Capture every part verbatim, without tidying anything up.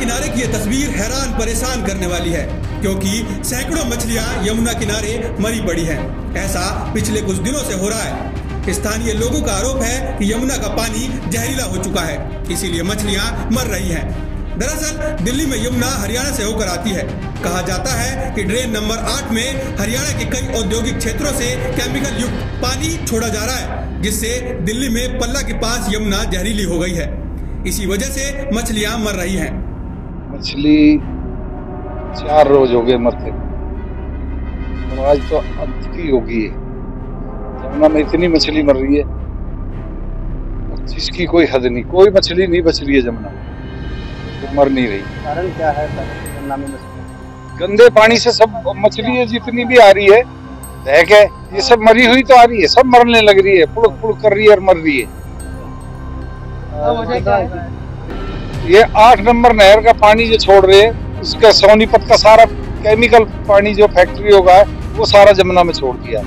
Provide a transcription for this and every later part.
किनारे की ये तस्वीर हैरान परेशान करने वाली है, क्योंकि सैकड़ों मछलियां यमुना किनारे मरी पड़ी हैं। ऐसा पिछले कुछ दिनों से हो रहा है। स्थानीय लोगों का आरोप है कि यमुना का पानी जहरीला हो चुका है, इसीलिए मछलियां मर रही हैं। दरअसल दिल्ली में यमुना हरियाणा से होकर आती है। कहा जाता है कि ड्रेन नंबर आठ में हरियाणा के कई औद्योगिक क्षेत्रों से केमिकल युक्त पानी छोड़ा जा रहा है, जिससे दिल्ली में पल्ला के पास यमुना जहरीली हो गई है। इसी वजह से मछलियां मर रही हैं। मछली चार रोज हो गए मरते, और आज तो अति होगी है। यमुना में इतनी मछली मर रही है जिसकी कोई हद नहीं। कोई मछली नहीं बच रही है यमुना में, तो मर नहीं रही। कारण क्या है यमुना में मछली? गंदे पानी से सब मछली है जितनी भी आ रही है, देख है ये सब मरी हुई तो आ रही है, सब मरने लग रही है, पुड़क पुड़क कर रही है और मर रही है। ये आठ नंबर नहर का पानी जो छोड़ रहे हैं, उसका सोनीपत का सारा केमिकल पानी जो फैक्ट्री होगा है, वो सारा यमुना में छोड़ दिया।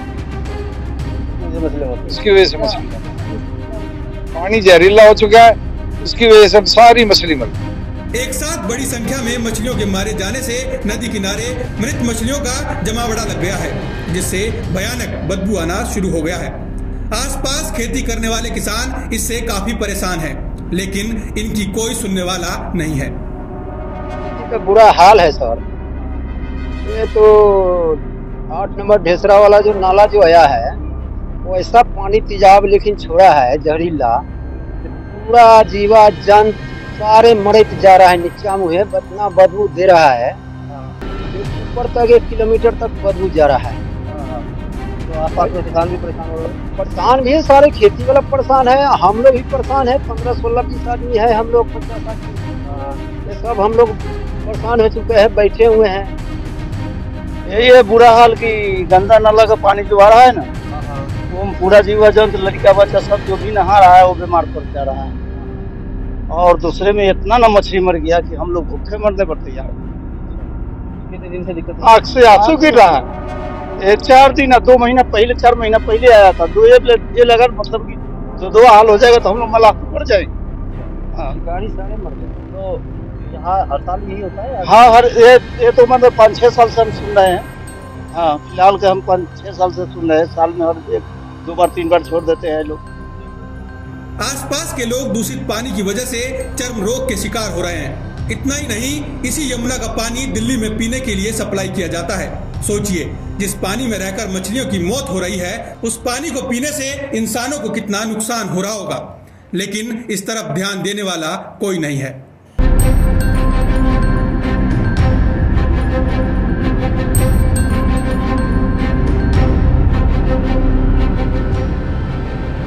उसकी वजह से मछली पानी जहरीला हो चुका है, उसकी वजह से सारी मछली मर गई। एक साथ बड़ी संख्या में मछलियों के मारे जाने से नदी किनारे मृत मछलियों का जमावड़ा लग गया है, जिससे भयानक बदबू आना शुरू हो गया है। आसपास खेती करने वाले किसान इससे काफी परेशान हैं, लेकिन इनकी कोई सुनने वाला नहीं है। तो बुरा हाल है सर। ये तो आठ नंबर ढेसरा वाला जो नाला जो आया है, वो ऐसा पानी तेजाब लेकिन छोड़ा है जहरीला, पूरा जीवा जंत सारे मरत जा रहा है। नीचा मुँह इतना बदबू दे रहा है, ऊपर तक एक किलोमीटर तक बदबू जा रहा है। तो आसपास में किसान भी परेशान हो रहे हैं। परेशान भी है, सारे खेती वाला परेशान है, हम लोग भी परेशान है। पंद्रह सोलह बीस आदमी है हम लोग, पचास आदमी, ये सब हम लोग परेशान हो चुके हैं, बैठे हुए हैं। यही है बुरा हाल कि गंदा नाला का पानी जो आ रहा है ना, वो पूरा जीवा जंतु लड़का बच्चा सब जो भी नहा रहा है वो बीमार पड़ जा रहा है। और दूसरे में इतना ना मछली मर गया कि हम लोग भूखे मरने पर तैयार। कितने दिन से दिक्कत? आँख से आंसू गिर रहा है। ये चार दिन दो महीना पहले चार महीना पहले आया था, दो ये, ये लगा मतलब कि जो दो हाल हो जाएगा तो हम लोग मलाह पड़ जाएंगे। हाँ, गाड़ी सारे मर गए। तो यहाँ हड़ताल यही होता है? हाँ, हर ये, ये तो मतलब पाँच छः साल से हम सुन रहे हैं। हाँ, फिलहाल के हम पाँच छः साल से सुन रहे हैं। साल में हर एक दो बार तीन बार छोड़ देते हैं लोग। आसपास के लोग दूषित पानी की वजह से चर्म रोग के शिकार हो रहे हैं। इतना ही नहीं, इसी यमुना का पानी दिल्ली में पीने के लिए सप्लाई किया जाता है। सोचिए, जिस पानी में रहकर मछलियों की मौत हो रही है, उस पानी को पीने से इंसानों को कितना नुकसान हो रहा होगा, लेकिन इस तरफ ध्यान देने वाला कोई नहीं है।